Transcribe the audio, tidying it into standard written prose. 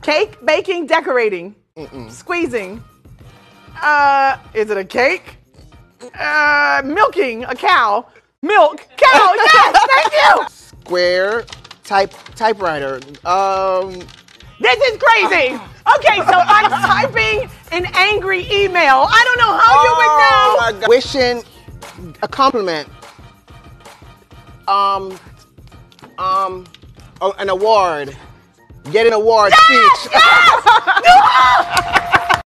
Cake, baking, decorating. Squeezing. Is it a cake? Milking a cow. Milk. Cow. Yes, thank you. Square. Typewriter. This is crazy. Okay, so I'm typing an angry email. I don't know how you would know. My God. Wishing a compliment. An award. Get an award speech. Yes!